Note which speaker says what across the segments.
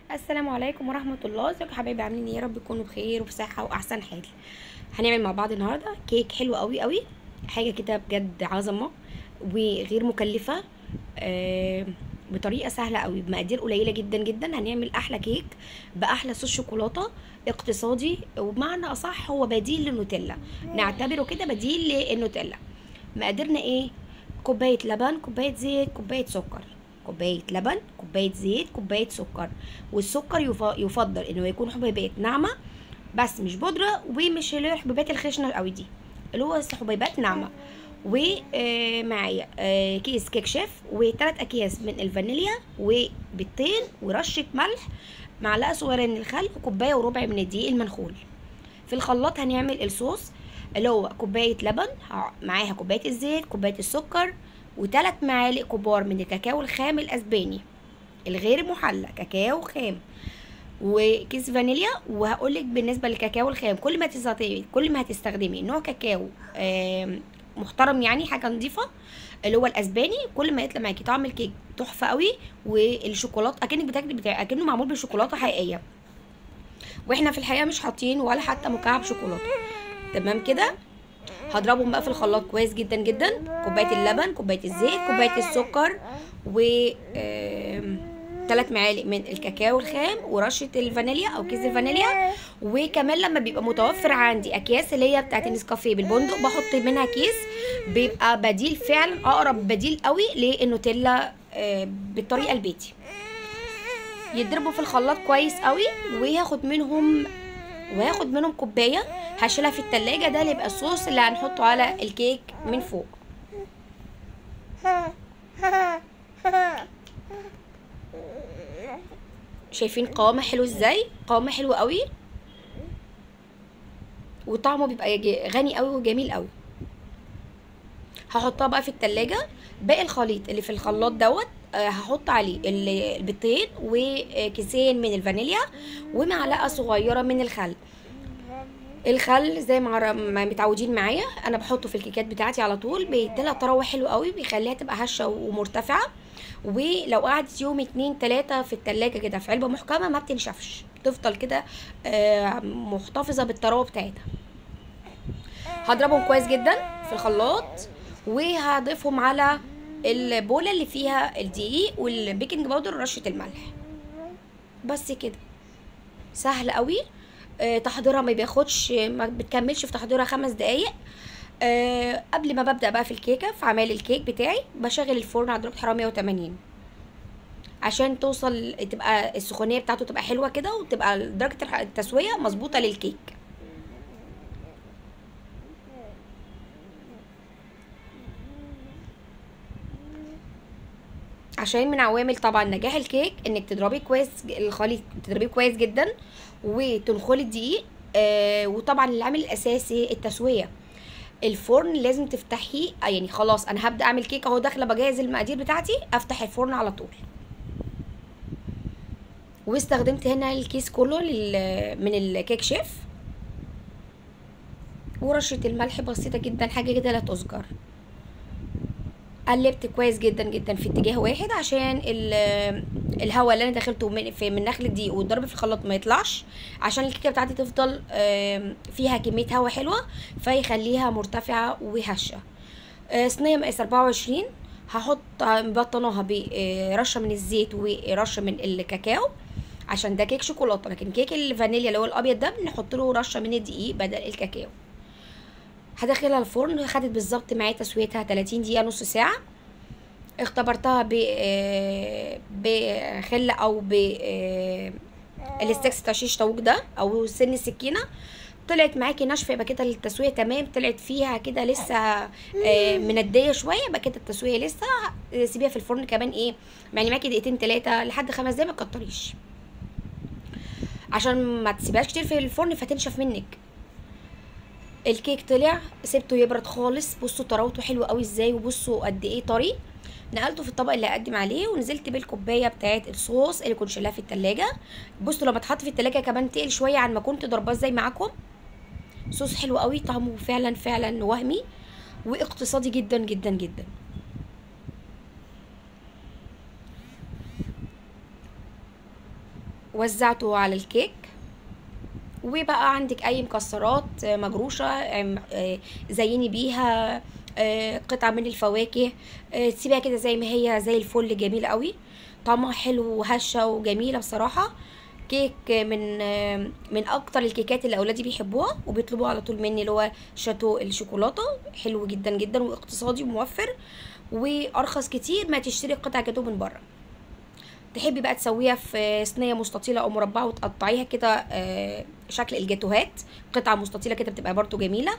Speaker 1: السلام عليكم ورحمة الله. ازيكم يا حبايبي؟ عاملين ايه؟ يا رب تكونوا بخير وفي صحة واحسن حال. هنعمل مع بعض النهاردة كيك حلو قوي قوي، حاجة كده بجد عظمة وغير مكلفة. آه بطريقة سهلة قوي بمقادير قليلة جدا جدا. هنعمل احلى كيك باحلى صوص شوكولاتة اقتصادي، وبمعنى اصح هو بديل للنوتيلا، نعتبره كده بديل للنوتيلا. مقاديرنا ايه؟ كوباية لبن، كوباية زيت، كوباية سكر. كوباية لبن، كوباية زيت، كوباية سكر. والسكر يفضل انه يكون حبيبات ناعمة بس مش بودرة، ومش اللي هي الحبيبات الخشنة قوي دي، اللي هو حبيبات ناعمة. ومعايا كيس كيك شيف، وثلاث اكياس من الفانيليا، وبيضتين، ورشة ملح، معلقة صغيرة من الخل، وكوباية وربع من الدقيق المنخول. في الخلاط هنعمل الصوص اللي هو كوباية لبن، معاها كوباية الزيت، كوباية السكر، وثلاث معالق كبار من الكاكاو الخام الاسباني الغير محلى، كاكاو خام، وكيس فانيليا. وهقولك بالنسبه للكاكاو الخام، كل ما هتستخدمي نوع كاكاو محترم، يعني حاجه نظيفه، اللي هو الاسباني، كل ما يطلع معاكي طعم الكيك تحفه قوي. والشوكولاته اكنك بتاكلي اكنه معمول بالشوكولاته حقيقيه، واحنا في الحقيقه مش حاطين ولا حتى مكعب شوكولاته. تمام كده. هضربهم بقى في الخلاط كويس جدا جدا. كوبايه اللبن، كوبايه الزيت، كوبايه السكر، و 3 معالق من الكاكاو الخام، ورشه الفانيليا او كيس الفانيليا. وكمان لما بيبقى متوفر عندي اكياس اللي هي بتاعت النسكافيه بالبندق، بحط منها كيس، بيبقى بديل فعلا، اقرب بديل قوي للنوتيلا بالطريقه البيتي. يضربوا في الخلاط كويس قوي، وهاخد منهم كوبايه، هشيلها في التلاجة. ده اللي يبقى الصوص اللي هنحطه على الكيك من فوق. شايفين قوامه حلو ازاي؟ قوامه حلو قوي، وطعمه بيبقى غني قوي وجميل قوي. هحطها بقى في التلاجة. باقي الخليط اللي في الخلاط دوت هحط عليه البيضتين، وكيسين من الفانيليا، ومعلقه صغيره من الخل. الخل زي ما متعودين معايا، انا بحطه في الكيكات بتاعتي على طول، بيديلها طراوه حلوه قوي، بيخليها تبقى هشه ومرتفعه. ولو قعدت يوم 2 3 في التلاجة كده في علبه محكمه ما بتنشفش، تفضل كده محتفظه بالطراوه بتاعتها. هضربهم كويس جدا في الخلاط، وهضيفهم على البوله اللي فيها الدقيق والبيكنج باودر ورشه الملح. بس كده، سهل قوي. تحضيرها ما بتكملش في تحضيرها 5 دقايق. قبل ما ببدأ بقى في الكيكة، في عمل الكيك بتاعي، بشغل الفرن على درجة حرارة 180 عشان تبقى السخونية بتاعته تبقى حلوة كده، وتبقى درجة التسوية مظبوطة للكيك. عشان من عوامل طبعا نجاح الكيك انك تضربي كويس الخليط، تضربيه كويس جدا، وتنخلي الدقيق. وطبعا العامل الاساسي التسويه. الفرن لازم تفتحيه، يعني خلاص انا هبدا اعمل كيك اهو، داخله بجهز المقادير بتاعتي، افتح الفرن على طول. واستخدمت هنا الكيس كله من الكيك شيف، ورشه الملح بسيطه جدا، حاجه كده لا تذكر. قلبت كويس جدا جدا في اتجاه واحد، عشان الهواء اللي انا دخلته من نخل الدقيق والضرب في الخلاط ما يطلعش، عشان الكيكه بتاعتي تفضل فيها كميه هواء حلوه، فيخليها مرتفعه وهشه. صينيه مقاس 24، هحط مبطناها برشه من الزيت ورشه من الكاكاو، عشان ده كيك شوكولاته، لكن كيك الفانيليا اللي هو الابيض ده بنحط له رشه من الدقيق بدل الكاكاو. هدخلها الفرن. خدت بالظبط معايا تسويتها 30 دقيقه، نص ساعه. اختبرتها بخل او الاستكس بتاع شيش طاووق ده، او سن السكينه. طلعت معاكي ناشفه، يبقى كده التسويه تمام. طلعت فيها كده لسه منديه شويه، يبقى كده التسويه لسه. سيبيها في الفرن كمان يعني معاكي دقيقتين 3 لحد 5 دقايق، ما تكتريش عشان ما تسيبهاش كتير في الفرن فتنشف منك. الكيك طلع، سبته يبرد خالص. بصوا طراوته حلوه قوي ازاي، وبصوا قد ايه طري. نقلته في الطبق اللي هقدم عليه، ونزلت بالكوبايه بتاعه الصوص اللي كنت شايلاه في التلاجة. بصوا لما اتحط في التلاجة كمان تقل شويه عن ما كنت ضرباه ازاي معاكم. صوص حلو قوي، طعمه فعلا فعلا وهمي، واقتصادي جدا جدا جدا. وزعته على الكيك. وبقى عندك اي مكسرات مجروشه زيني بيها قطعه من الفواكه، تسيبيها كده زي ما هي زي الفل، جميله قوي، طعمها حلو وهشه وجميله بصراحه. كيك من اكتر الكيكات اللي اولادي بيحبوها وبيطلبوها على طول مني، اللي هو شاتو الشوكولاته. حلو جدا جدا واقتصادي وموفر وارخص كتير ما تشتري قطع جاتوه من بره. تحبي بقى تسويها في صينيه مستطيله او مربعه وتقطعيها كده شكل الجاتوهات، قطعه مستطيله كده بتبقى برضو جميله.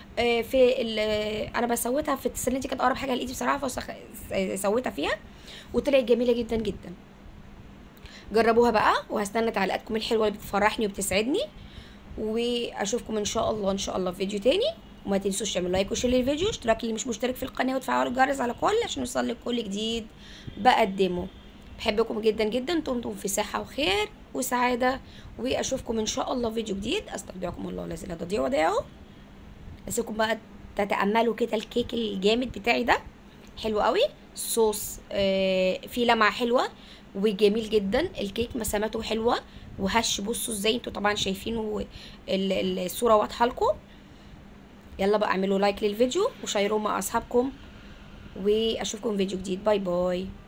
Speaker 1: انا بسويتها في الصينيه دي، كانت اقرب حاجه لايدي بصراحه، فسويتها فيها وطلعت جميله جدا جدا. جربوها بقى وهستنى تعليقاتكم الحلوه اللي بتفرحني وبتسعدني، واشوفكم ان شاء الله ان شاء الله في فيديو تاني. وما تنسوش تعملوا لايك وشير للفيديو، اشتراك اللي مش مشترك في القناه، وتفعلوا الجرس على كل عشان يوصلك كل جديد بقدمه. بحبكم جدا جدا، دمتم في صحه وخير وسعاده، واشوفكم ان شاء الله في فيديو جديد. استودعكم الله الذي لا تضيع ودائعه. اسيبكم بقى تتاملوا كده الكيك الجامد بتاعي ده، حلو قوي، الصوص فيه لمعه حلوه وجميل جدا. الكيك مسامته حلوه وهش، بصوا ازاي، انتوا طبعا شايفينه الصوره واضحه لكم. يلا بقى اعملوا لايك للفيديو وشيروه مع اصحابكم، واشوفكم في فيديو جديد. باي باي.